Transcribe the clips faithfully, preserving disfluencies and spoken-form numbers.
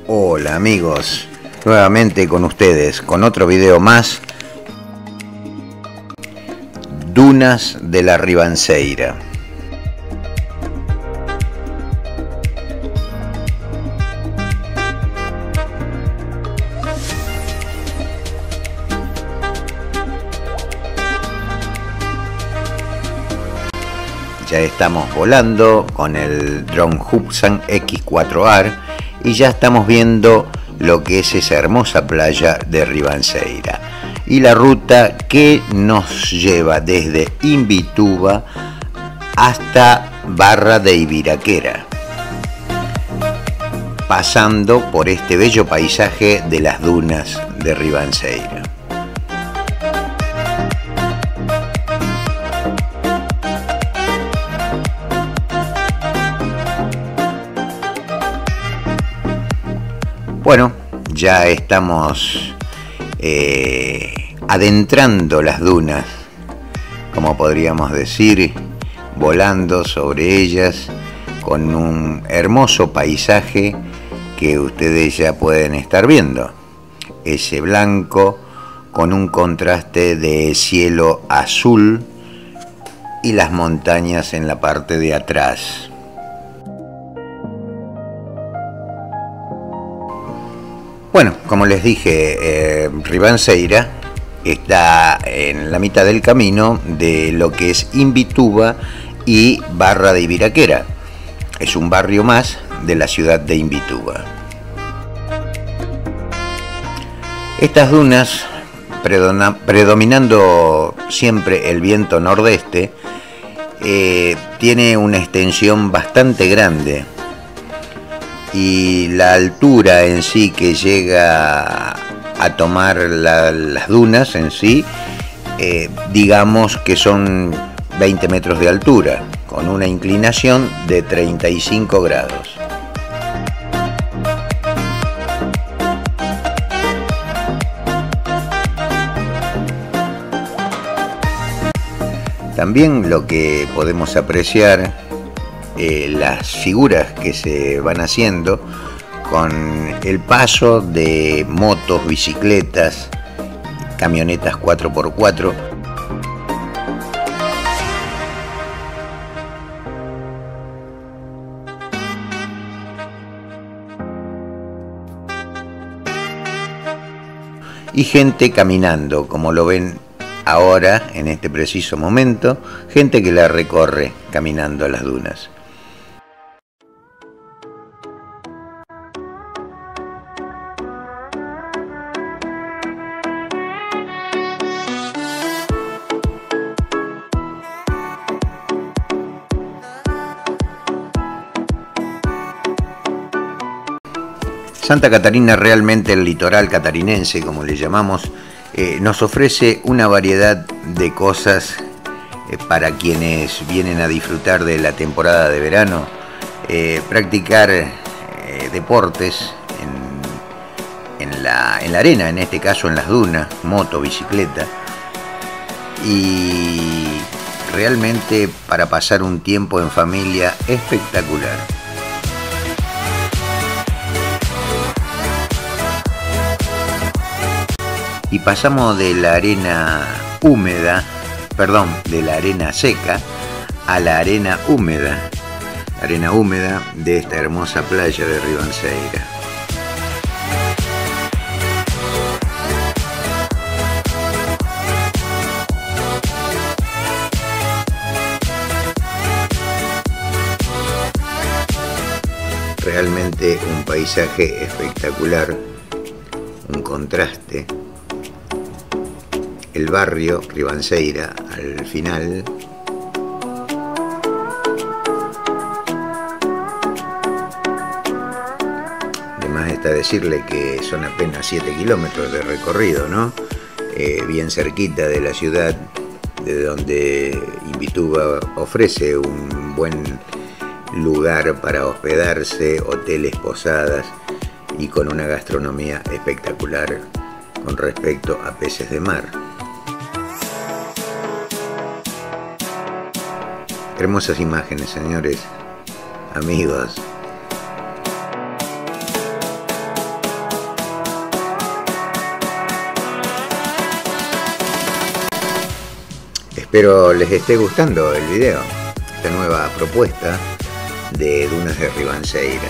Hola amigos, nuevamente con ustedes, con otro video más. Dunas de la Ribanceira. Ya estamos volando con el dron Hubsan X cuatro A R y ya estamos viendo lo que es esa hermosa playa de Ribanceira y la ruta que nos lleva desde Imbituba hasta Barra de Ibiraquera, pasando por este bello paisaje de las dunas de Ribanceira. Bueno, ya estamos eh, adentrando las dunas, como podríamos decir, volando sobre ellas con un hermoso paisaje que ustedes ya pueden estar viendo. Ese blanco con un contraste de cielo azul y las montañas en la parte de atrás. Bueno, como les dije, eh, Ribanceira está en la mitad del camino de lo que es Imbituba y Barra de Ibiraquera. Es un barrio más de la ciudad de Imbituba. Estas dunas, predominando siempre el viento nordeste, eh, tiene una extensión bastante grande. Y la altura en sí que llega a tomar la, las dunas en sí, eh, digamos que son veinte metros de altura, con una inclinación de treinta y cinco grados. También lo que podemos apreciar, Eh, las figuras que se van haciendo con el paso de motos, bicicletas, camionetas cuatro por cuatro. Y gente caminando, como lo ven ahora en este preciso momento, gente que la recorre caminando las dunas. Santa Catarina, realmente el litoral catarinense, como le llamamos, eh, nos ofrece una variedad de cosas eh, para quienes vienen a disfrutar de la temporada de verano, eh, practicar eh, deportes en, en, la, en la arena, en este caso en las dunas, moto, bicicleta, y realmente para pasar un tiempo en familia espectacular. Y pasamos de la arena húmeda, perdón, de la arena seca a la arena húmeda, arena húmeda de esta hermosa playa de Ribanceira. Realmente un paisaje espectacular, un contraste. El barrio Ribanceira al final. Además está decirle que son apenas siete kilómetros de recorrido, ¿no? Eh, bien cerquita de la ciudad, de donde Imbituba ofrece un buen lugar para hospedarse, hoteles, posadas y con una gastronomía espectacular con respecto a peces de mar. Hermosas imágenes, señores, amigos. Espero les esté gustando el video, esta nueva propuesta de Dunas de Ribanceira.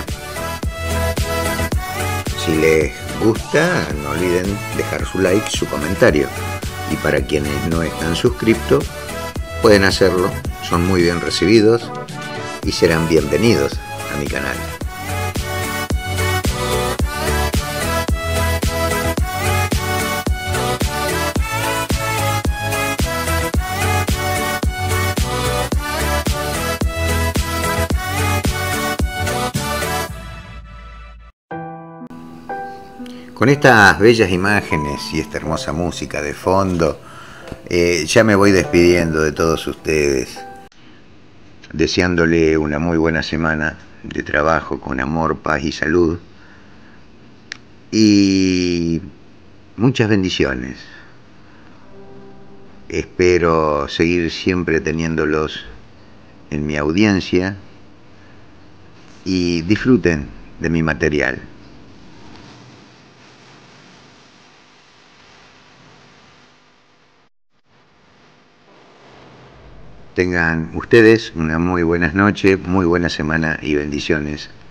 Si les gusta, no olviden dejar su like, su comentario. Y para quienes no están suscriptos, pueden hacerlo, son muy bien recibidos y serán bienvenidos a mi canal. Con estas bellas imágenes y esta hermosa música de fondo, eh, ya me voy despidiendo de todos ustedes, deseándole una muy buena semana de trabajo con amor, paz y salud, y muchas bendiciones. Espero seguir siempre teniéndolos en mi audiencia y disfruten de mi material. Tengan ustedes una muy buenas noches, muy buena semana y bendiciones.